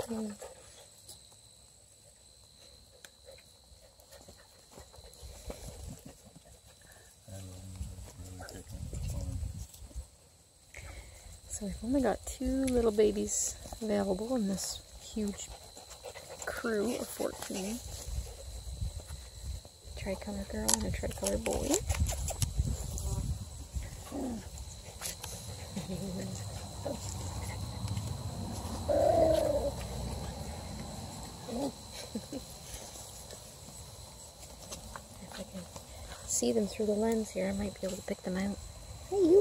So we've only got 2 little babies available in this huge crew of 14. Tricolor girl and a tricolor boy. If I can see them through the lens here, I might be able to pick them out. Hey, you!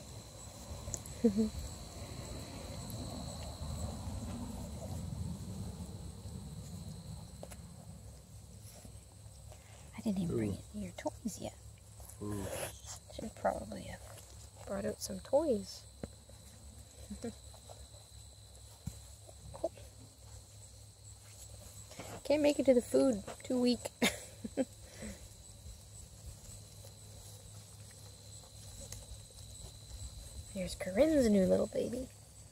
I didn't even bring your toys yet. Should probably have brought out some toys. Can't make it to the food. Too weak. Here's Corrines' new little baby.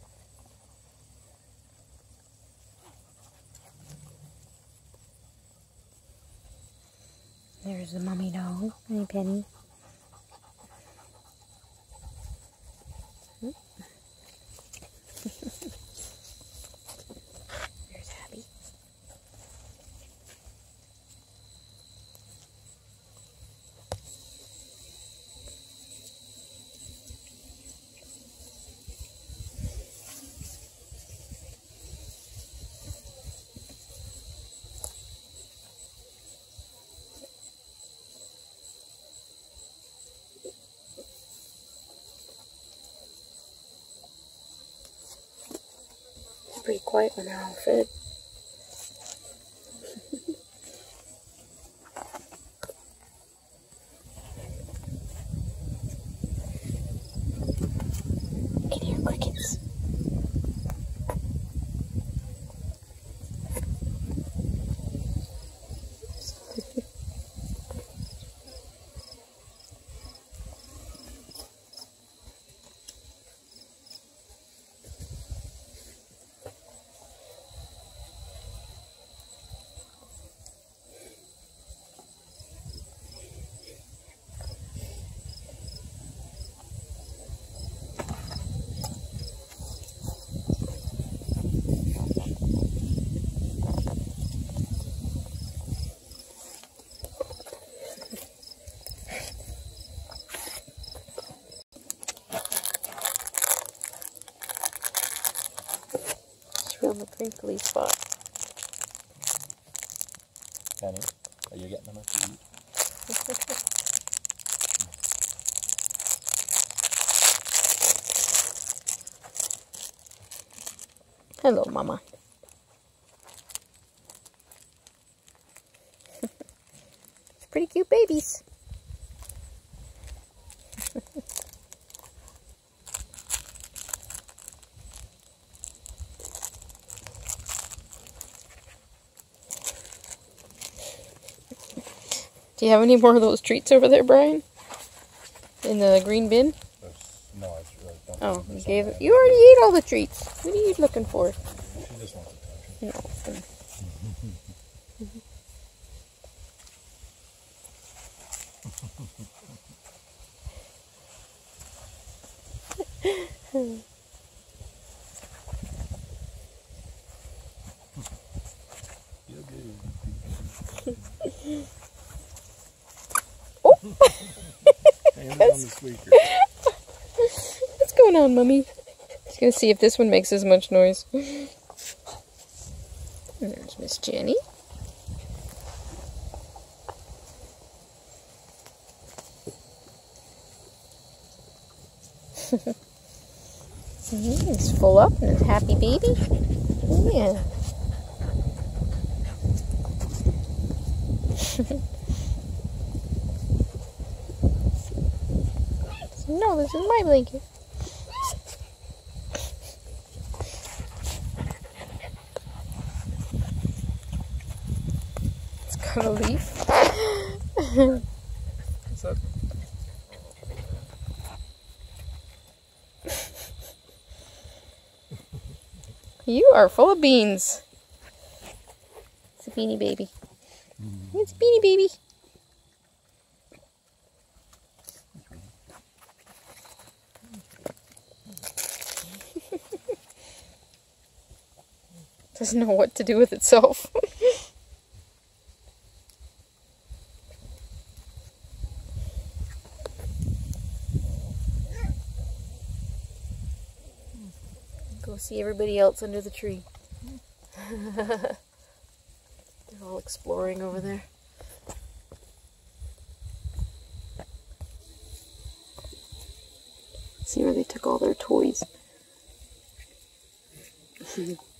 There's the mummy dog. Hey, Penny. There's Abby. Pretty quiet when they're all fed. Get here, crickets. On the crinkly spot. Penny, are you getting enough to eat? Hello, Mama. Pretty cute babies. Do you have any more of those treats over there, Brian? In the green bin? No, I don't. Oh, you gave it. You already ate all the treats. What are you looking for? She just wants attention. No. Oh! What's going on, Mummy? Just gonna see if this one makes as much noise. And there's Miss Jenny. He's full up and a happy baby. Yeah. No, this is my blanket. It's got a leaf. What's up? You are full of beans. It's a beanie baby. It's a beanie baby. Doesn't know what to do with itself. Go see everybody else under the tree. They're all exploring over there. See where they took all their toys.